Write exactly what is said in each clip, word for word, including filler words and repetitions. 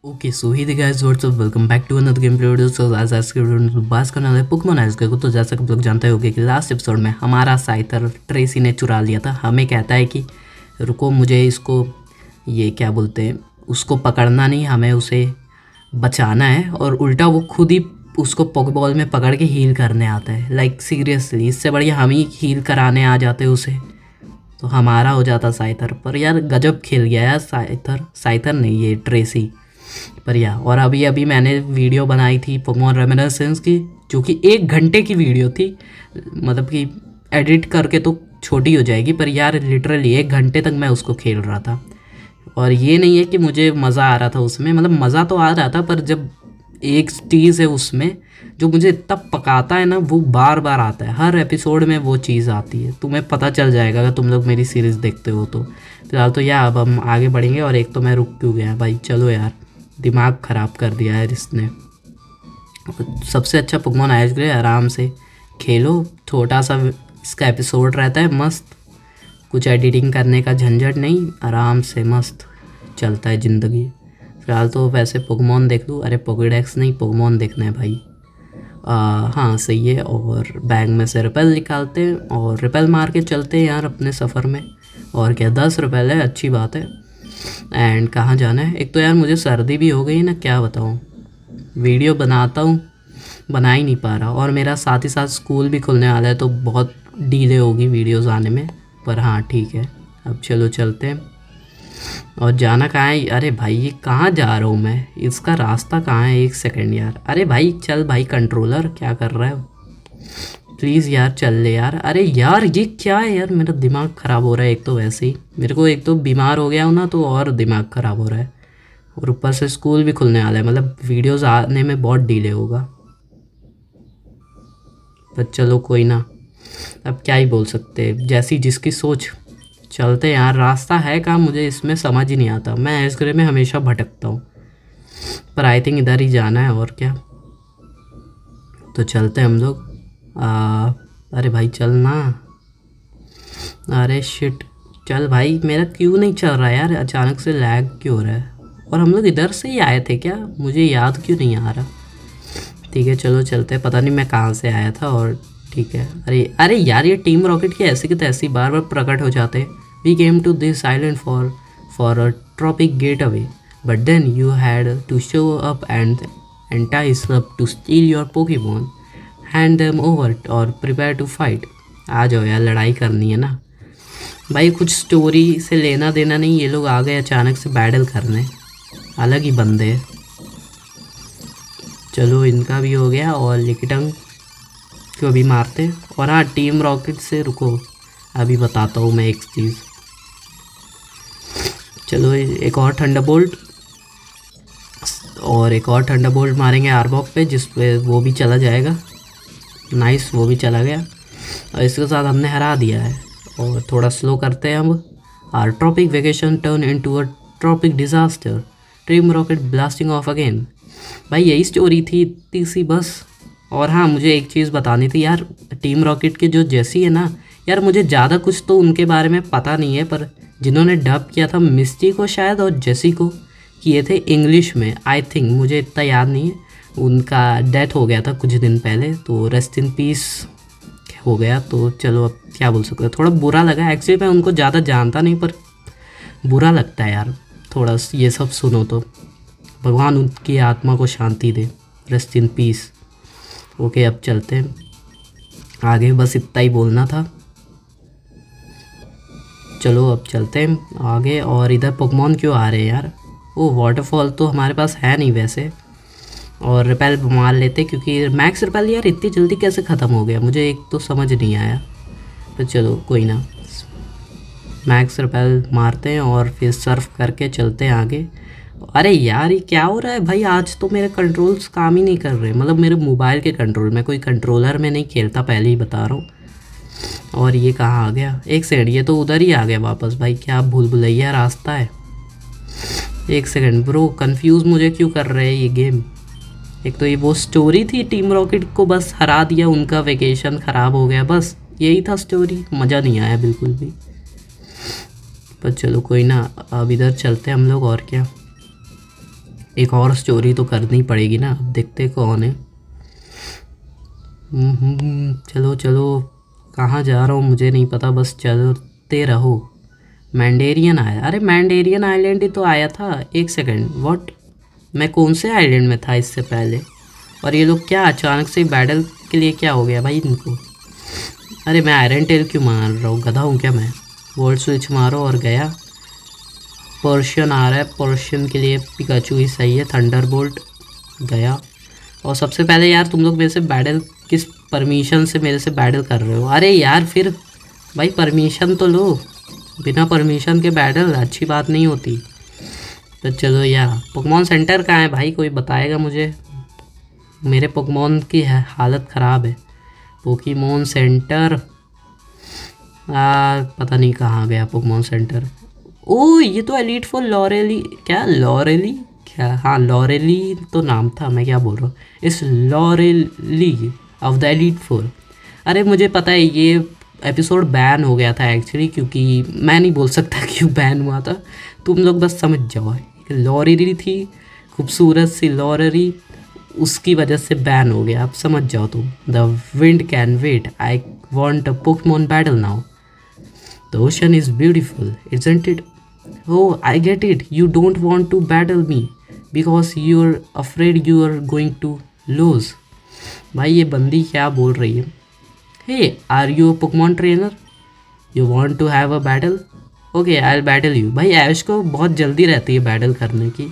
Okay so hi guys what's up welcome back to another game play video. So आज आज के video में बात करने वाले पोकेमॉन आइस को। तो जैसा कि आप लोग जानते होंगे कि लास्ट एपिसोड में हमारा साइथर ट्रेसी ने चुरा लिया था। हमें कहता है कि रुको, मुझे इसको ये क्या बोलते हैं, उसको पकड़ना नहीं, हमें उसे बचाना है। और उल्टा वो खुद ही उसको पोकेबॉल में पकड़ के हील करने आता है। लाइक सीरियसली, इससे बढ़िया हम ही हील कराने आ जाते उसे, तो हमारा हो जाता साइथर। पर यार गजब खेल गया यार साइथर साइथर नहीं, ये ट्रेसी पर यार। और अभी अभी मैंने वीडियो बनाई थी पोकेमॉन रेमिनिस्सेंस की, जो कि एक घंटे की वीडियो थी। मतलब कि एडिट करके तो छोटी हो जाएगी, पर यार लिटरली एक घंटे तक मैं उसको खेल रहा था। और ये नहीं है कि मुझे मज़ा आ रहा था उसमें, मतलब मज़ा तो आ रहा था, पर जब एक चीज़ है उसमें जो मुझे इतना पकाता है ना, वो बार बार आता है। हर एपिसोड में वो चीज़ आती है। तुम्हें पता चल जाएगा अगर तुम लोग मेरी सीरीज़ देखते हो तो। फिलहाल तो यार अब हम आगे बढ़ेंगे। और एक तो मैं रुक क्यों गया भाई, चलो यार, दिमाग ख़राब कर दिया है इसने। सबसे अच्छा पोकेमॉन आइस ग्रे, आराम से खेलो। छोटा सा इसका एपिसोड रहता है, मस्त, कुछ एडिटिंग करने का झंझट नहीं, आराम से मस्त चलता है ज़िंदगी। फिलहाल तो वैसे पोकेमॉन देख लूँ। अरे पोकेडेक्स नहीं, पोकेमॉन देखना है भाई। आ, हाँ सही है। और बैग में से रिपेल निकालते हैं और रिपेल मार के चलते हैं यार अपने सफ़र में। और क्या, दस रिपेल है, अच्छी बात है। एंड कहाँ जाना है? एक तो यार मुझे सर्दी भी हो गई ना, क्या बताऊँ। वीडियो बनाता हूँ, बना ही नहीं पा रहा। और मेरा साथ ही साथ स्कूल भी खुलने वाला है, तो बहुत डीले होगी वीडियोस आने में। पर हाँ ठीक है, अब चलो चलते हैं। और जाना कहाँ है? अरे भाई ये कहाँ जा रहा हूँ मैं, इसका रास्ता कहाँ है? एक सेकंड यार। अरे भाई चल भाई, कंट्रोलर क्या कर रहा है? प्लीज़ यार चल ले यार। अरे यार ये क्या है यार, मेरा दिमाग ख़राब हो रहा है। एक तो वैसे ही मेरे को, एक तो बीमार हो गया हूँ ना, तो और दिमाग ख़राब हो रहा है। और ऊपर से स्कूल भी खुलने वाला है, मतलब वीडियोस आने में बहुत डिले होगा। पर चलो कोई ना, अब क्या ही बोल सकते, जैसी जिसकी सोच। चलते यार, रास्ता है कहाँ मुझे इसमें समझ ही नहीं आता। मैं आइस ग्रे में हमेशा भटकता हूँ, पर आई थिंक इधर ही जाना है। और क्या, तो चलते हम लोग। आ, अरे भाई चल ना। अरे शिट, चल भाई। मेरा क्यों नहीं चल रहा है यार, अचानक से लैग क्यों हो रहा है? और हम लोग इधर से ही आए थे क्या? मुझे याद क्यों नहीं आ रहा। ठीक है चलो चलते हैं। पता नहीं मैं कहाँ से आया था। और ठीक है। अरे अरे यार, ये टीम रॉकेट की ऐसी की तैसी बार बार प्रकट हो जाते हैं। We came to this island for for a tropic getaway, but then you had to show up and entice up to steal your Pokemon, hand them over और prepare to fight। आ जाओ यार, लड़ाई करनी है ना भाई, कुछ स्टोरी से लेना देना नहीं। ये लोग आ गए अचानक से बैटल करने, अलग ही बंदे हैं। चलो इनका भी हो गया। और लिकिटंग को भी मारते। और हाँ, टीम रॉकेट से रुको, अभी बताता हूँ मैं एक चीज़। चलो एक और थंडरबोल्ट, और एक और थंडरबोल्ट मारेंगे आरबॉक पे, जिस पे वो भी चला जाएगा। नाइस, वो भी चला गया। और इसके साथ हमने हरा दिया है। और थोड़ा स्लो करते हैं अब। Our tropic vacation turn into a tropic disaster, team rocket blasting off again. भाई यही स्टोरी थी, इतनी सी बस। और हाँ, मुझे एक चीज़ बतानी थी यार, टीम रॉकेट के जो जेसी है ना यार, मुझे ज़्यादा कुछ तो उनके बारे में पता नहीं है, पर जिन्होंने डब किया था मिस्टी को शायद और जेसी को किए थे इंग्लिश में, आई थिंक, मुझे इतना याद नहीं है। उनका डेथ हो गया था कुछ दिन पहले, तो रेस्ट इन पीस हो गया। तो चलो अब क्या बोल सकते हैं, थोड़ा बुरा लगा। एक्चुअली मैं उनको ज़्यादा जानता नहीं, पर बुरा लगता है यार थोड़ा ये सब सुनो तो। भगवान उनकी आत्मा को शांति दे, रेस्ट इन पीस। ओके अब चलते हैं आगे, बस इतना ही बोलना था। चलो अब चलते हैं आगे। और इधर पोकेमॉन क्यों आ रहे हैं यार? वो वाटरफॉल तो हमारे पास है नहीं वैसे। और रिपेल मार लेते, क्योंकि मैक्स रिपेल यार इतनी जल्दी कैसे ख़त्म हो गया, मुझे एक तो समझ नहीं आया। तो चलो कोई ना, मैक्स रिपेल मारते हैं और फिर सर्फ करके चलते हैं आगे। अरे यार ये क्या हो रहा है भाई, आज तो मेरे कंट्रोल्स काम ही नहीं कर रहे, मतलब मेरे मोबाइल के कंट्रोल। मैं कोई कंट्रोलर में नहीं खेलता, पहले ही बता रहा हूँ। और ये कहाँ आ गया? एक सेकंड, ये तो उधर ही आ गया वापस। भाई क्या भूल भुलैया रास्ता है। एक सेकंड ब्रो, कंफ्यूज मुझे क्यों कर रहे हैं ये गेम। एक तो ये वो स्टोरी थी, टीम रॉकेट को बस हरा दिया, उनका वेकेशन ख़राब हो गया, बस यही था स्टोरी। मज़ा नहीं आया बिल्कुल भी। पर चलो कोई ना, अब इधर चलते हैं हम लोग। और क्या, एक और स्टोरी तो करनी पड़ेगी ना, अब देखते कौन है। हम्म, चलो चलो, कहाँ जा रहा हूँ मुझे नहीं पता, बस चलते रहो। मैंडेरियन आया, अरे मैंडेरियन आइलैंड ही तो आया था। एक सेकंड, व्हाट, मैं कौन से आइलैंड में था इससे पहले? और ये लोग क्या अचानक से बैटल के लिए क्या हो गया भाई इनको? अरे मैं आयरन टेल क्यों मार रहा हूँ, गधा हूँ क्या मैं? वर्ड स्विच मारो और गया। पर्शियन आ रहा है, पर्शियन के लिए पिकाचू ही सही है। थंडरबोल्ट गया। और सबसे पहले यार तुम लोग मेरे से बैटल किस परमिशन से मेरे से बैटल कर रहे हो? अरे यार फिर भाई परमिशन तो लो, बिना परमिशन के बैटल अच्छी बात नहीं होती। तो चलो यार, पोकेमॉन सेंटर कहाँ है भाई, कोई बताएगा मुझे? मेरे पोकेमॉन की है हालत ख़राब है। पोकेमॉन सेंटर, आ, पता नहीं कहाँ गया पोकेमॉन सेंटर। ओ ये तो एलीट फोर लॉरेली, क्या लॉरेली, क्या, हाँ लॉरेली तो नाम था, मैं क्या बोल रहा हूँ, इस Lorelei of the elite four. अरे मुझे पता है ये एपिसोड बैन हो गया था एक्चुअली, क्योंकि मैं नहीं बोल सकता क्यों बैन हुआ था, तुम लोग बस समझ जाओ। लॉरेली थी, खूबसूरत सी लॉरेली, उसकी वजह से बैन हो गया, अब समझ जाओ तुम। The wind can wait, I want a Pokemon battle now. The ocean is beautiful, isn't it? Oh, I get it. You don't want to battle me because you're afraid you are going to lose. भाई ये बंदी क्या बोल रही है? Hey, are you a Pokemon trainer? You want to have a battle? Okay, I'll battle you. भाई ऐश को बहुत जल्दी रहती है बैटल करने की,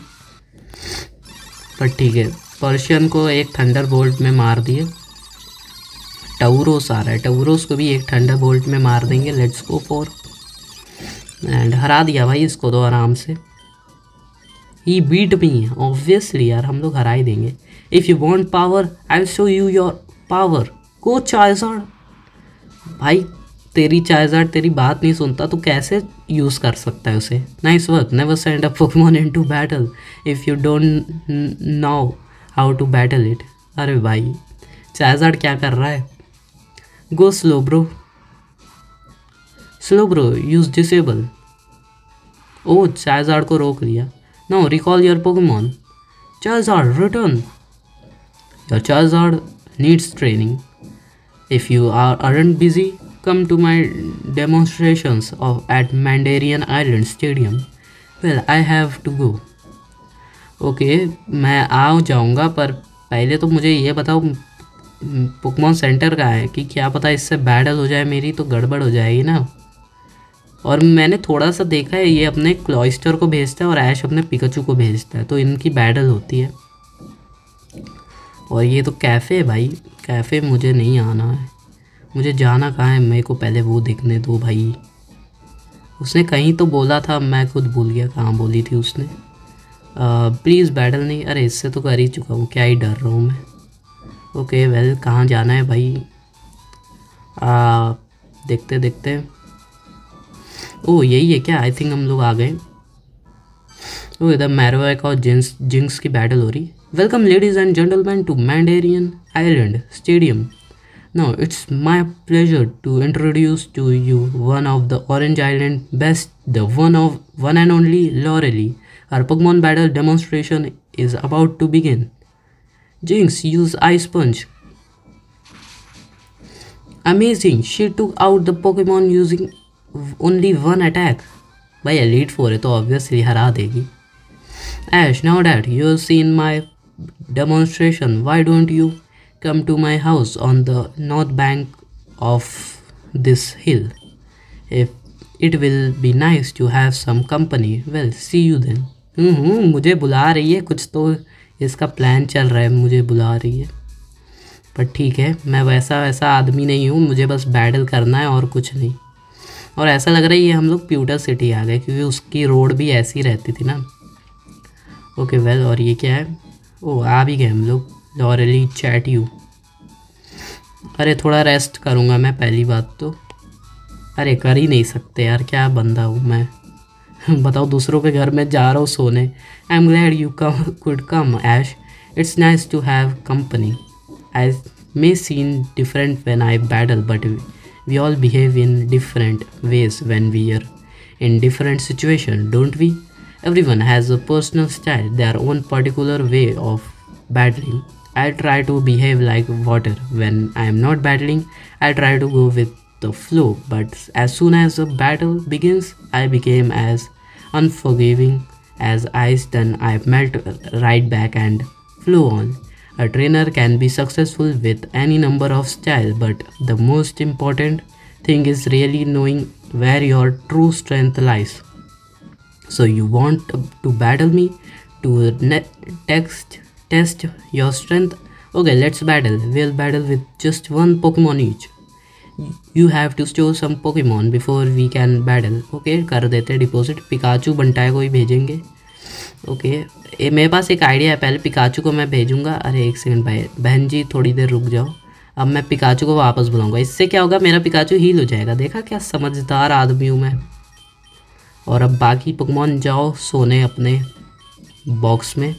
पर ठीक है। पर्शियन को एक थंडर बोल्ट में मार दिए। टाउरोस आ रहा है, टाउरोस को भी एक थंडर बोल्ट में मार देंगे। लेट्स गो फॉर, एंड हरा दिया भाई इसको तो आराम से। ही बीट मी ऑब्वियसली यार, हम लोग हरा ही देंगे। If you want power I will show you your power, go charger. भाई तेरी चार्जर तेरी बात नहीं सुनता तो कैसे यूज़ कर सकता है उसे? Nice work, never send a Pokemon into battle if you don't know how to battle it. अरे भाई चार्जर क्या कर रहा है? Go Slowbro, Slowbro, use disable. ओ चार्जर को रोक लिया। No, recall your Pokemon. Charger return, your charger needs training. If you are aren't busy, come to my demonstrations of at Mandarin Island Stadium. Well, I have to go. Okay okay, मैं आ जाऊँगा, पर पहले तो मुझे ये बताओ Pokemon centre का है कि क्या पता इससे बैटल हो जाए मेरी तो गड़बड़ हो जाएगी ना। और मैंने थोड़ा सा देखा है ये अपने क्लॉइस्टर को भेजता है और ऐश अपने पिकाचू को भेजता है, तो इनकी बैटल होती है। और ये तो कैफ़े है भाई, कैफ़े मुझे नहीं आना है, मुझे जाना कहाँ है, मेरे को पहले वो देखने दो भाई। उसने कहीं तो बोला था, मैं खुद भूल गया कहाँ बोली थी उसने। प्लीज़ बैटल नहीं, अरे इससे तो कर ही चुका हूँ, क्या ही डर रहा हूँ मैं। ओके वेल, कहाँ जाना है भाई? आ, देखते देखते, ओह यही है क्या? आई थिंक हम लोग आ गए। ओह इधर मैरोवैक और जिंक्स जिंक्स की बैटल हो रही। Welcome ladies and gentleman to Mandarin island stadium. Now it's my pleasure to introduce to you one of the orange island best, the one of one and only Lorelei. Our Pokemon battle demonstration is about to begin. Jinx, use Ice Punch. Amazing! She took out the Pokemon using only one attack. भाई Elite Four है तो obviously हरा देगी। Ash, now that you have seen my demonstration, why don't you come to my house on the north bank of this hill? If it will be nice to have some company. Well, see you then. हम्म मुझे बुला रही है, कुछ तो इसका plan चल रहा है, मुझे बुला रही है। पर ठीक है, मैं वैसा वैसा आदमी नहीं हूँ, मुझे बस बैटल करना है और कुछ नहीं। और ऐसा लग रहा है ये हम लोग प्यूटर सिटी आ गए, क्योंकि उसकी रोड भी ऐसी रहती थी ना। ओके वेल, और ये क्या है? ओ आ भी गए हम लोग। Lorelei chat you. अरे थोड़ा रेस्ट करूँगा मैं, पहली बात तो। अरे कर ही नहीं सकते यार, क्या बंदा हूँ मैं। बताओ, दूसरों के घर में जा रहा हूँ सोने। I am glad you come could come Ash, it's nice to have company. I may seem different when I battle, but we all behave in different ways when we are in different situation, don't we? Everyone has a personal style, their own particular way of battling. I try to behave like water. When I am not battling, I try to go with the flow. But as soon as a battle begins, I became as unforgiving as ice. Then I melt right back and flow on. A trainer can be successful with any number of styles, but the most important thing is really knowing where your true strength lies. So you want to battle me to net text test your strength? Okay, let's battle. We'll battle with just one Pokemon each. You have to show some Pokemon before we can battle. Okay, कर देते deposit. Pikachu बंटाई को ही भेजेंगे. Okay okay. मेरे पास एक idea है. पहले Pikachu को मैं भेजूंगा. अरे एक सेकंड भाई बहन जी थोड़ी देर रुक जाओ. अब मैं पिकाचू को वापस बुलाऊंगा. इससे क्या होगा, मेरा पिकाचू हील हो जाएगा. देखा क्या समझदार आदमी हूँ मैं. और अब बाकी पोकेमॉन जाओ सोने अपने बॉक्स में.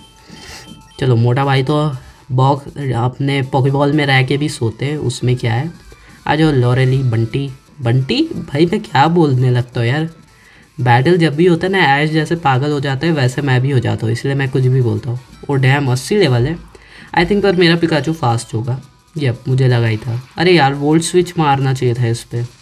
चलो मोटा भाई तो बॉक्स अपने पोकेबॉल में रह के भी सोते हैं, उसमें क्या है. आ जाओ लॉरेली. बंटी बंटी भाई मैं क्या बोलने लगता हूँ यार. बैटल जब भी होता है ना ऐश जैसे पागल हो जाता है, वैसे मैं भी हो जाता हूँ, इसलिए मैं कुछ भी बोलता हूँ. और डैम अस्सी लेवल है आई थिंक, पर मेरा पिकाचू फास्ट होगा. ये मुझे लगा ही था. अरे यार वोल्ट स्विच मारना चाहिए था इस पर,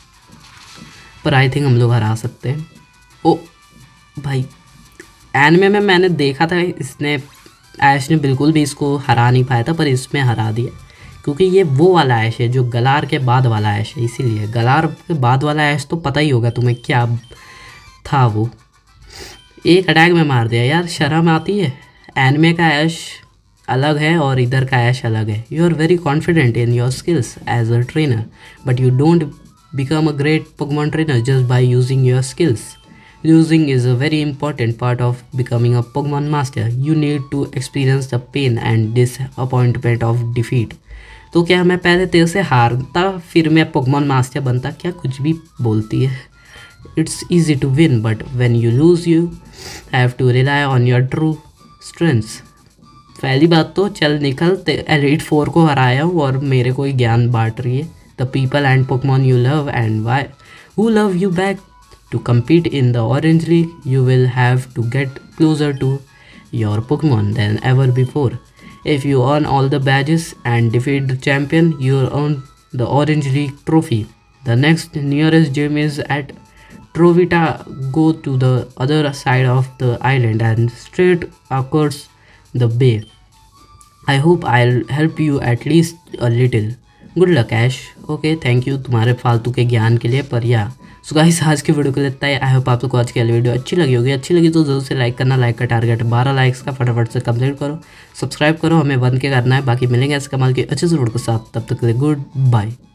पर आई थिंक हम लोग हरा सकते हैं. ओ भाई एनिमे में मैंने देखा था इसने ऐश ने बिल्कुल भी इसको हरा नहीं पाया था, पर इसमें हरा दिया. क्योंकि ये वो वाला ऐश है जो गलार के बाद वाला ऐश है, इसीलिए. गलार के बाद वाला ऐश तो पता ही होगा तुम्हें क्या था वो. एक अटैक में मार दिया यार, शर्म आती है. एनिमे का ऐश अलग है और इधर का ऐश अलग है. You are very confident in your skills as a trainer, but you don't become a great Pokemon trainer just by using your skills. Losing is a very important part of becoming a Pokemon master. You need to experience the pain and disappointment of defeat. तो क्या मैं पहले तेरे से हारता फिर मैं Pokemon master बनता? क्या कुछ भी बोलती है. It's easy to win, but when you lose you have to rely on your true strengths. पहली बात तो चल निकल, एलिट फोर को हराया हूँ और मेरे को ही ज्ञान बांट रही है. The people and Pokemon you love and why who love you back. To compete in the Orange League, you will have to get closer to your Pokemon than ever before. If you earn all the badges and defeat the champion, you earn the Orange League trophy. The next nearest gym is at Trovita. Go to the other side of the island and straight across the bay. I hope I'll help you at least a little. Good luck Ash. Okay thank you तुम्हारे फालतू के ज्ञान के लिए. पर या so guys आज की वीडियो को लेता है. आई होप आप लोग को आज की वीडियो अच्छी लगी होगी. अच्छी लगी तो जरूर से लाइक करना. लाइक का टारगेट बारह लाइक्स का फटाफट से कंप्लीट करो. सब्सक्राइब करो, हमें बंद के करना है. बाकी मिलेंगे ऐसे कमाल की अच्छे से वीडियो के साथ. तब तक के लिए गुड बाय.